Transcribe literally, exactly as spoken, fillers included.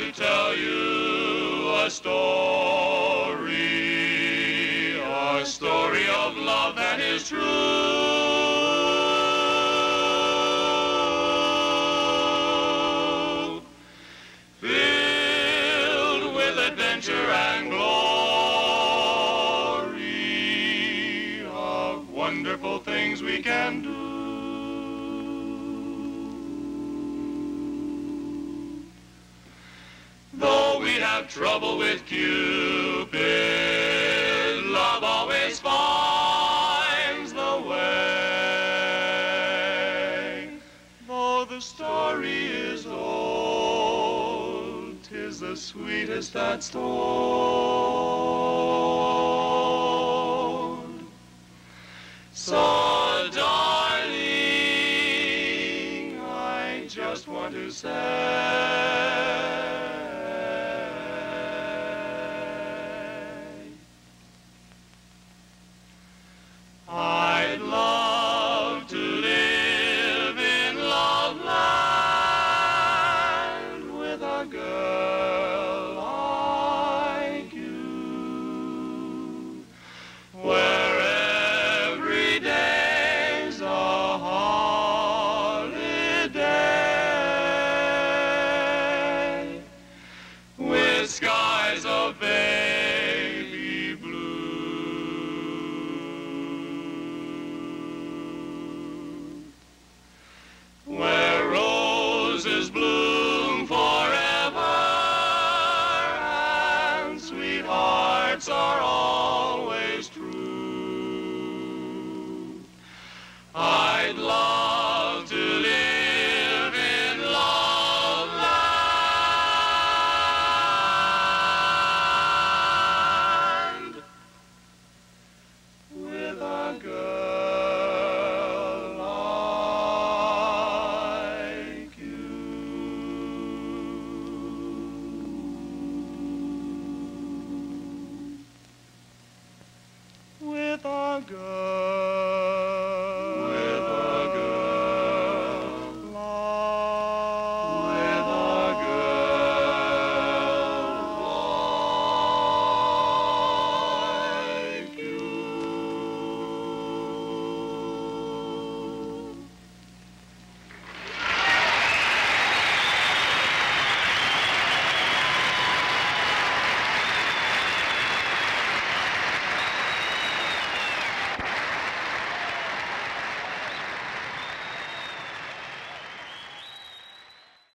to tell you a story, a story of love that is true, filled with adventure and glory of wonderful things we can do. Though we have trouble with Cupid, love always finds the way. Though the story is old, 'tis the sweetest that's told. So, darling, I just want to say,